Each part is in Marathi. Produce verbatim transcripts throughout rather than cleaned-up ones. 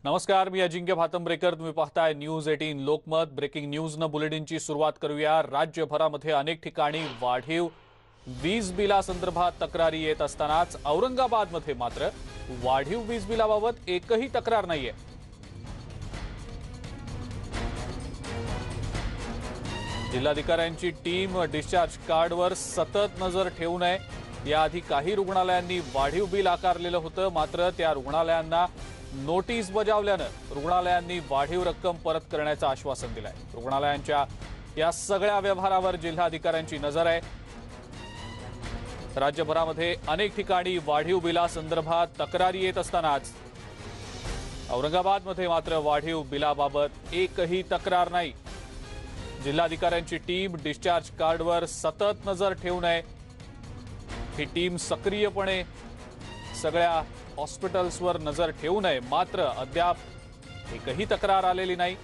नमस्कार, मी अजिंक्य भातंब्रेकर. तुम्ही पाहताय न्यूज अठरा लोकमत. ब्रेकिंग न्यूज न बुलेटिनची सुरुवात करूया. राज्यभरामध्ये अनेक ठिकाणी वाढीव वीज बिलासंदर्भात तक्रारी येत असतानाच औरंगाबादमध्ये मात्र वाढीव वीज बिलाबाबत एकही तक्रार नाहीये. जिल्हाधिकाऱ्यांची टीम डिस्चार्ज कार्डवर सतत नजर ठेवून आहे. याआधी काही रुग्णालयांनी वाढीव बिल आकारलेलं होतं, मात्र त्या रुग्णालयांना नोटीस बजावल्यानं रुग्णालयांनी वाढीव रक्कम परत करण्याचं आश्वासन दिलंय. रुग्णालयांच्या या सगळ्या व्यवहारावर जिल्हाधिकाऱ्यांची नजर आहे. राज्यभरामध्ये अनेक ठिकाणी वाढीव बिलासंदर्भात तक्रारी येत असतानाच औरंगाबादमध्ये मात्र वाढीव बिलाबाबत एकही तक्रार नाही. जिल्हाधिकाऱ्यांची टीम डिस्चार्ज कार्डवर सतत नजर ठेवून आहे. ही टीम सक्रियपणे सगळ्या हॉस्पिटल्सवर नजर ठेवून आहे, मात्र अद्याप एकही तक्रार आलेली नाही.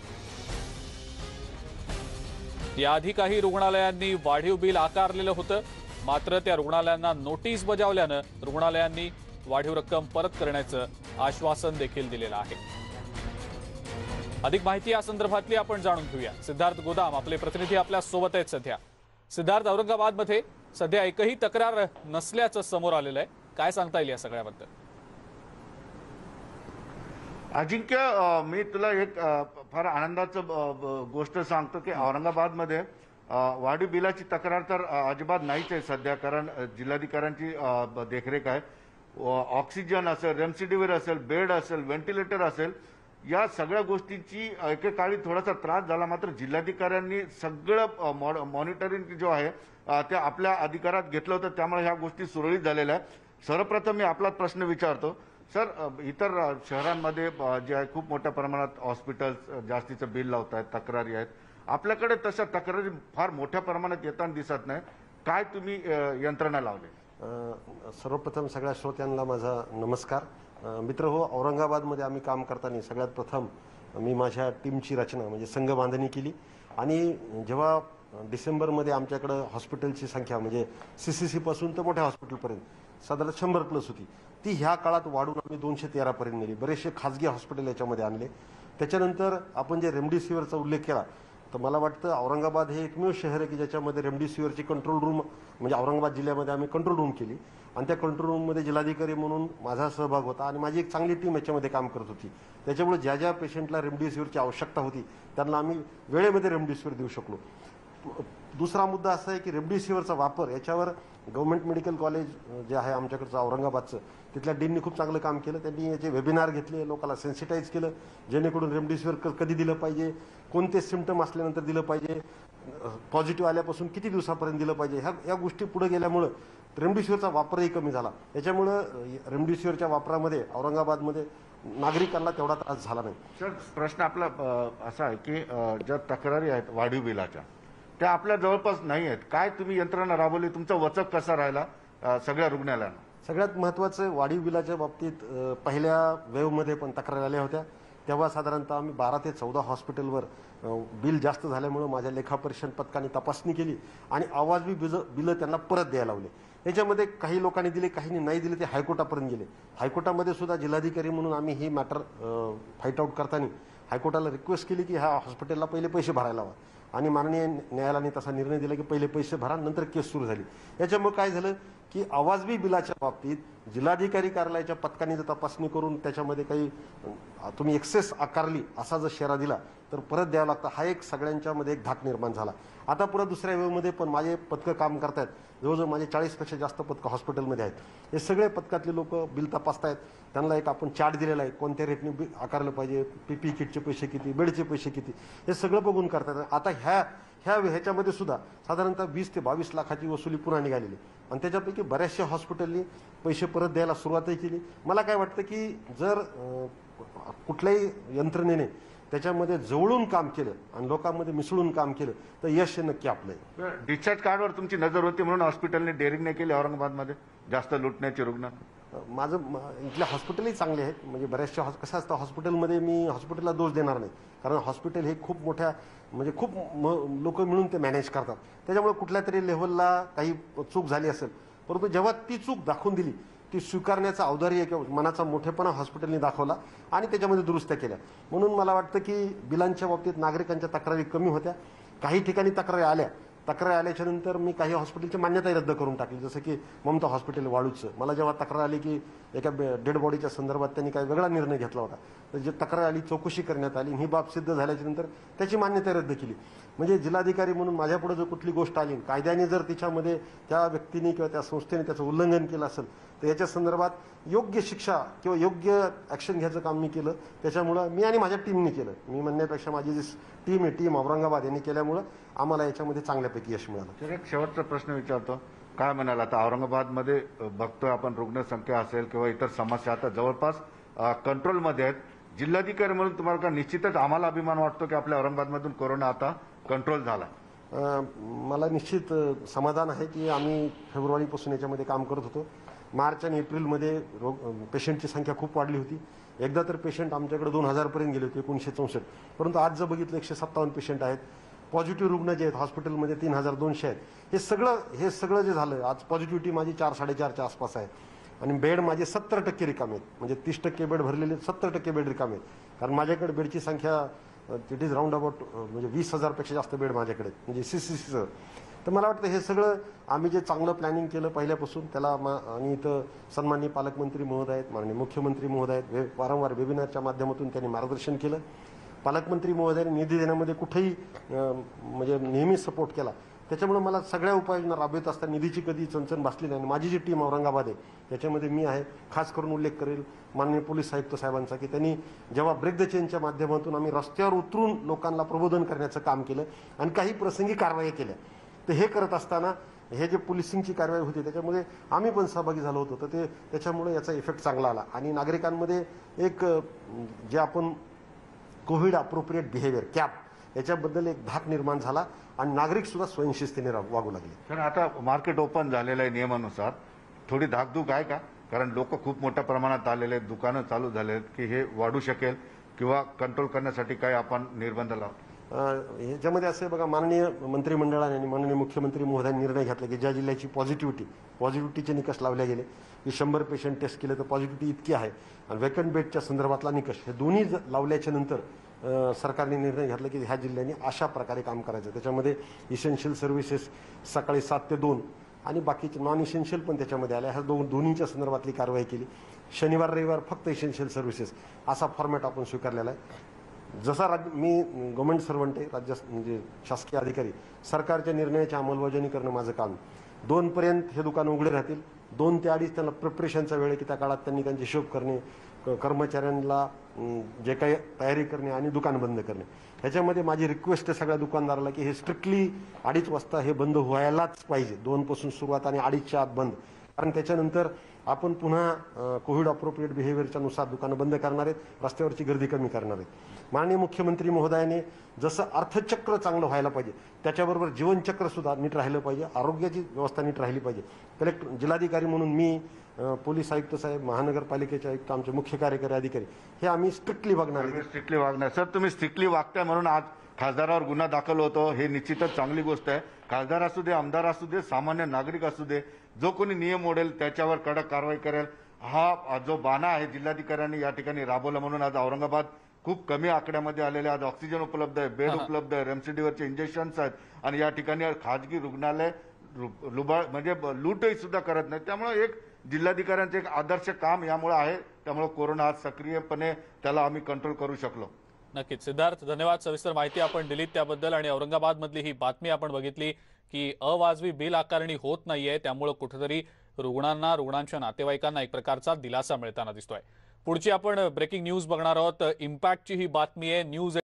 याआधी काही रुग्णालयांनी वाढीव बिल आकारलेलं होतं, मात्र त्या रुग्णालयांना नोटीस बजावल्यानं रुग्णालयांनी वाढीव रक्कम परत करण्याचं आश्वासन देखील दिलेलं आहे. अधिक माहिती या संदर्भातली आपण जाणून घेऊया. सिद्धार्थ गोदाम आपले प्रतिनिधी आपल्या सोबत आहेत सध्या. सिद्धार्थ, औरंगाबादमध्ये सध्या एकही तक्रार नसल्याचं समोर आलेलं आहे. काय सांगता येईल या सगळ्याबद्दल? अजिंक्य, मी तुला एक फार आनंदाचं गोष्ट सांगतो की औरंगाबादमध्ये वाढीव बिलाची तक्रार तर अजिबात नाहीच आहे सध्या, कारण जिल्हाधिकाऱ्यांची देखरेख आहे. ऑक्सिजन असेल, रेमसिडिव्हिर असेल, बेड असेल, व्हेंटिलेटर असेल, या सगळ्या गोष्टींची एकेकाळी थोडासा त्रास झाला, मात्र जिल्हाधिकाऱ्यांनी सगळं मॉनिटरिंग जो आहे ते आपल्या अधिकारात घेतलं होतं, त्यामुळे ह्या गोष्टी सुरळीत झालेल्या आहेत. सर्वप्रथम मी आपला प्रश्न विचारतो. सर, इतर शहरांमध्ये जे आहे खूप मोठ्या प्रमाणात हॉस्पिटल्स जास्तीचं बिल लावत आहेत, तक्रारी आहेत. आपल्याकडे तशा तक्रारी फार मोठ्या प्रमाणात येताना दिसत नाही. काय तुम्ही यंत्रणा लावली? सर्वप्रथम सगळ्या श्रोत्यांना माझा नमस्कार. मित्र हो, औरंगाबादमध्ये आम्ही काम करताना सगळ्यात प्रथम मी माझ्या टीमची रचना म्हणजे संघ बांधणी केली. आणि जेव्हा डिसेंबरमध्ये आमच्याकडं हॉस्पिटलची संख्या म्हणजे सी सी सी पासून तर मोठ्या हॉस्पिटलपर्यंत साधारण शंभर प्लस होती, ती ह्या काळात वाढून आम्ही दोनशे तेरापर्यंत नेली. बरेचसे खाजगी हॉस्पिटल याच्यामध्ये आणले. त्याच्यानंतर आपण जे रेमडेसिवीरचा उल्लेख केला, तर मला वाटतं औरंगाबाद हे एकमेव शहर आहे की ज्याच्यामध्ये रेमडेसिवीरची कंट्रोल रूम म्हणजे औरंगाबाद जिल्ह्यामध्ये आम्ही कंट्रोल रूम केली. आणि त्या कंट्रोल रूममध्ये जिल्हाधिकारी म्हणून माझा सहभाग होता आणि माझी एक चांगली टीम याच्यामध्ये काम करत होती. त्याच्यामुळे ज्या ज्या पेशंटला रेमडेसिवीरची आवश्यकता होती त्यांना आम्ही वेळेमध्ये रेमडेसिवीर देऊ शकलो. दुसरा मुद्दा असा आहे की रेमडेसिवीरचा वापर याच्यावर गव्हर्नमेंट मेडिकल कॉलेज जे आहे आमच्याकडचं औरंगाबादचं, तिथल्या डीननी खूप चांगलं काम केलं. त्यांनी याचे वेबिनार घेतले, लोकांना सेन्सिटाईज केलं, जेणेकरून रेमडेसिवीर कधी दिलं पाहिजे, कोणते सिम्पटम असल्यानंतर दिलं पाहिजे, पॉझिटिव्ह आल्यापासून किती दिवसापर्यंत दिलं पाहिजे, ह्या या गोष्टी पुढे गेल्यामुळं रेमडेसिवीरचा वापरही कमी झाला. याच्यामुळं रेमडेसिवीरच्या वापरामध्ये औरंगाबादमध्ये नागरिकांना तेवढा त्रास झाला नाही. सर, प्रश्न आपला असा आहे की ज्या तक्रारी आहेत वाढीव बिलाच्या, त्या आपल्या जवळपास नाही आहेत. काय तुम्ही यंत्रणा राबवली? तुमचा वचक कसा राहिला सगळ्या रुग्णालयांना? सगळ्यात महत्त्वाचं, वाढीव बिलाच्या बाबतीत पहिल्या वेव्हमध्ये पण तक्रारी आल्या होत्या. तेव्हा साधारणतः आम्ही बारा ते चौदा हॉस्पिटलवर बिल जास्त झाल्यामुळं माझ्या लेखापरीक्षण पथकाने तपासणी केली आणि आवाजवी बिज बिलं त्यांना परत द्यायला लावले. याच्यामध्ये काही लोकांनी दिले, काहींनी नाही दिले, ते हायकोर्टापर्यंत गेले. हायकोर्टामध्ये सुद्धा जिल्हाधिकारी म्हणून आम्ही ही मॅटर फाईट आऊट करताना हायकोर्टाला रिक्वेस्ट केली की ह्या हॉस्पिटलला पहिले पैसे भरायला हवा, आणि माननीय न्यायालयाने तसा निर्णय दिला की पहिले पैसे भरा, नंतर केस सुरू झाली. याच्यामुळे काय झालं की आवाजवी बिलाच्या बाबतीत जिल्हाधिकारी कार्यालयाच्या पथकाने जर तपासणी करून त्याच्यामध्ये काही तुम्ही एक्सेस आकारली असा जर शेरा दिला तर परत द्यावं लागतं. हा एक सगळ्यांच्यामध्ये एक धाक निर्माण झाला. आता परत दुसऱ्या वेळेमध्ये पण माझे पथकं काम करतायत. जवळजवळ माझे चाळीसपेक्षा जास्त पथकं हॉस्पिटलमध्ये आहेत. हे सगळे पथकातले लोक बिल तपासतायत. त्यांना एक आपण चार्ट दिलेला आहे, कोणत्या रेटने बिल आकारलं पाहिजे, पी पी किटचे पैसे किती, बेडचे पैसे किती, हे सगळं बघून करतात. आता ह्या ह्या ह्याच्यामध्ये सुद्धा साधारणतः वीस ते बावीस लाखाची वसुली पुन्हा निघालेली आणि त्याच्यापैकी बऱ्याचशा हॉस्पिटलनी पैसे परत द्यायला सुरुवातही केली. मला काय वाटतं की जर कुठल्याही यंत्रणेने त्याच्यामध्ये जवळून काम केलं आणि लोकांमध्ये मिसळून काम केलं तर यश नक्की आपलं आहे. डिस्चार्ज कार्डवर तुमची नजर होती म्हणून हॉस्पिटलने डेअरिंग नाही केली औरंगाबादमध्ये जास्त लुटण्याचे रुग्ण? माझं इथल्या हॉस्पिटलही चांगले आहेत. म्हणजे बऱ्याचशा हॉस कसं असतं हॉस्पिटलमध्ये मी हॉस्पिटलला दोष देणार नाही, कारण हॉस्पिटल हे खूप मोठ्या म्हणजे खूप लोक मिळून ते मॅनेज करतात. त्याच्यामुळे कुठल्या तरी लेव्हलला काही चूक झाली असेल परंतु जेव्हा ती चूक दाखवून दिली, ती स्वीकारण्याचा औदार्य किंवा मनाचा मोठेपणा हॉस्पिटलने दाखवला आणि त्याच्यामध्ये दुरुस्त्या केल्या. म्हणून मला वाटतं की बिलांच्या बाबतीत नागरिकांच्या तक्रारी कमी होत्या. काही ठिकाणी तक्रारी आल्या, तक्रार आल्याच्या नंतर मी काही हॉस्पिटलची मान्यताही रद्द करून टाकली, जसं की ममता हॉस्पिटल वाळूचं. मला जेव्हा तक्रार आली की एका डेड बॉडीच्या संदर्भात त्यांनी काही वेगळा निर्णय घेतला होता, तर जे तक्रार आली, चौकशी करण्यात आली, ही बाब सिद्ध झाल्याच्या नंतर त्याची मान्यता रद्द केली. म्हणजे जिल्हाधिकारी म्हणून माझ्यापुढे जर कुठली गोष्ट आली, कायद्याने जर तिच्यामध्ये त्या व्यक्तीने किंवा त्या संस्थेने त्याचं उल्लंघन केलं असेल, तर याच्या संदर्भात योग्य शिक्षा किंवा योग्य ॲक्शन घ्यायचं काम मी केलं. त्याच्यामुळं मी आणि माझ्या टीमने केलं. मी म्हणण्यापेक्षा माझी जी टीम आहे, टीम औरंगाबाद यांनी केल्यामुळं आम्हाला याच्यामध्ये चांगल्यापैकी यश मिळालं. तर एक शेवटचा प्रश्न विचारतो, काय म्हणाल आता औरंगाबादमध्ये बघतोय आपण, रुग्णसंख्या असेल किंवा इतर समस्या आता जवळपास कंट्रोलमध्ये आहेत. जिल्हाधिकारी म्हणून तुम्हाला का निश्चितच आम्हाला अभिमान वाटतो की आपल्या औरंगाबादमधून कोरोना आता कंट्रोल झाला? मला निश्चित समाधान आहे की आम्ही फेब्रुवारीपासून याच्यामध्ये काम करत होतो. मार्च आणि एप्रिलमध्ये रोग पेशंटची संख्या खूप वाढली होती. एकदा तर पेशंट आमच्याकडे दोन हजारपर्यंत गेले होते, एकोणीसशे चौसष्ट. परंतु आज जर बघितलं एकशे सत्तावन्न पेशंट आहेत. पॉझिटिव्ह रुग्ण जे आहेत हॉस्पिटलमध्ये तीन हजार दोनशे आहेत. हे सगळं हे सगळं जे झालं, आज पॉझिटिव्हिटी माझी चार साडेचारच्या आसपास आहे आणि बेड माझे सत्तर टक्के रिकामे आहेत. म्हणजे तीस टक्के बेड भरलेले, सत्तर टक्के बेड रिकामे आहेत. कारण माझ्याकडे बेडची संख्या इट इज राऊंड अबाउट म्हणजे वीस हजारपेक्षा जास्त बेड माझ्याकडे, म्हणजे सी सी सीचं. तर मला वाटतं हे सगळं आम्ही जे चांगलं प्लॅनिंग केलं पहिल्यापासून त्याला मा आणि इथं सन्माननीय पालकमंत्री महोदय आहेत, माननीय मुख्यमंत्री महोदय आहेत, वे वारंवार वेबिनारच्या माध्यमातून त्यांनी मार्गदर्शन केलं. पालकमंत्री महोदयांनी निधी देण्यामध्ये कुठेही म्हणजे नेहमी सपोर्ट केला. त्याच्यामुळे मला सगळ्या उपाययोजना राबवित असताना निधीची कधी चणचण भासली नाही. माझी जी टीम औरंगाबाद आहे त्याच्यामध्ये मी आहे. खास करून उल्लेख करेल माननीय पोलीस आयुक्त साहेबांचा, की त्यांनी जेव्हा ब्रेक द चेनच्या माध्यमातून आम्ही रस्त्यावर उतरून लोकांना प्रबोधन करण्याचं काम केलं आणि काही प्रसंगी कारवाई केल्या. तर हे करत असताना हे जे पोलिसिंगची कारवाई होती त्याच्यामध्ये आम्ही पण सहभागी झालो होतो. तर ते त्याच्यामुळे याचा इफेक्ट चांगला आला आणि नागरिकांमध्ये एक जे आपण कोविड अप्रोप्रिएट बिहेवियर कॅप याच्याबद्दल एक धाक निर्माण झाला आणि नागरिक सुद्धा स्वयंशिस्तीने वागू लागले. कारण आता मार्केट ओपन झालेलं आहे नियमानुसार, थोडी धाकधूक आहे का? कारण लोक खूप मोठ्या प्रमाणात आलेले आहेत, दुकानं चालू झाले आहेत, की हे वाढू शकेल किंवा कंट्रोल करण्यासाठी काय आपण निर्बंध लावतो? ह्याच्यामध्ये असं बघा, माननीय मंत्रिमंडळाने आणि माननीय मुख्यमंत्री महोदयांनी निर्णय घेतला की ज्या जिल्ह्याची पॉझिटिव्हिटी पॉझिटिव्हिटीचे निकष लावले गेले की शंभर पेशंट टेस्ट केले तर पॉझिटिव्हिटी इतकी आहे आणि वेकंट बेडच्या संदर्भातला निकष हे दोन्ही लावल्याच्या नंतर सरकारने निर्णय घेतला की ह्या जिल्ह्यांनी अशा प्रकारे काम करायचं. त्याच्यामध्ये इसेन्शियल सर्व्हिसेस सकाळी सात ते दोन आणि बाकीचे नॉन इसेन्शियल पण त्याच्यामध्ये आल्या. ह्या दोन दोन्हीच्या संदर्भातली कारवाई केली. शनिवार रविवार फक्त इसेन्शियल सर्व्हिसेस असा फॉर्मॅट आपण स्वीकारलेला आहे. जसा राज्य मी गव्हर्नमेंट सर्वंट आहे, राज्य म्हणजे शासकीय अधिकारी, सरकारच्या निर्णयाची अंमलबजावणी करणं माझं काम. दोनपर्यंत हे दुकान उघडे राहतील. दोन ते अडीच त्यांना प्रिपरेशनचा वेळ आहे की त्या काळात त्यांनी त्यांचे हिशोब करणे, कर्मचाऱ्यांना जे काही तयारी करणे आणि दुकान बंद करणे. ह्याच्यामध्ये माझी रिक्वेस्ट आहे सगळ्या दुकानदाराला की हे स्ट्रिक्टली अडीच वाजता हे बंद व्हायलाच पाहिजे. दोनपासून सुरुवात आणि अडीचच्या आत बंद. कारण त्याच्यानंतर आपण पुन्हा कोविड अप्रोप्रिएट बिहेवियरच्या नुसार दुकानं बंद करणार आहेत, रस्त्यावरची गर्दी कमी करणार आहेत. माननीय मुख्यमंत्री महोदयाने जसं अर्थचक्र चांगलं व्हायला पाहिजे त्याच्याबरोबर जीवनचक्र सुद्धा नीट राहिलं पाहिजे, आरोग्याची व्यवस्था नीट राहिली पाहिजे. कलेक्टर जिल्हाधिकारी म्हणून मी, पोलीस आयुक्त साहेब, महानगरपालिकेचे आयुक्त, आमचे मुख्य कार्यकारी अधिकारी हे आम्ही स्ट्रिक्टली बघणार आहे. स्ट्रिक्टली वागणार सर, तुम्ही स्ट्रिक्टली वागताय म्हणून आज खासदारावर गुन्हा दाखल होतो, हे निश्चितच चांगली गोष्ट आहे. खासदार असू दे, आमदार असू दे, सामान्य नागरिक असू दे, जो कोणी नियम मोडेल त्याच्यावर कडक कारवाई करेल हा जो बाणा आहे जिल्हाधिकाऱ्यांनी या ठिकाणी राबवला. म्हणून आज औरंगाबाद खूप कमी आकड्यामध्ये आलेले, आज ऑक्सिजन उपलब्ध आहे, बेड उपलब्ध आहे, रेमसिडिवरचे इंजेक्शन्स आहेत आणि या ठिकाणी खाजगी रुग्णालय लुबाड म्हणजे लूटही सुद्धा करत नाही. त्यामुळे एक जिल्हाधिकाऱ्यांचं एक आदर्श काम यामुळे आहे. त्यामुळे कोरोना आज सक्रियपणे त्याला आम्ही कंट्रोल करू शकलो. नक्कीच सिद्धार्थ, धन्यवाद. सविस्तर माहिती आपण दिलीत त्याबद्दल. आणि औरंगाबाद मधली ही बातमी आपण बघितली की अवाजवी बिल आकारणी होत नाहीये, त्यामुळे कुठेतरी रुग्णांना, रुग्णांच्या नातेवाईकांना एक प्रकारचा दिलासा मिळताना दिसतोय. पुढची आपण ब्रेकिंग न्यूज बघणार आहोत. इम्पॅक्टची ही बातमी आहे. न्यूज